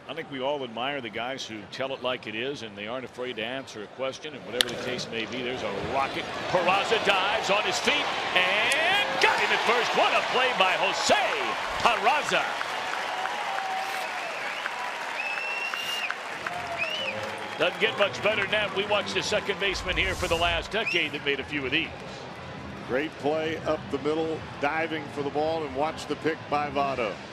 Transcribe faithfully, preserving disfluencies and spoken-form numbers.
I think we all admire the guys who tell it like it is, and they aren't afraid to answer a question, and whatever the case may be. There's a rocket. Peraza dives on his feet and got him at first. What a play by Jose Peraza. Doesn't get much better than that. We watched the second baseman here for the last decade that made a few of these. Great play up the middle, diving for the ball, and watch the pick by Votto.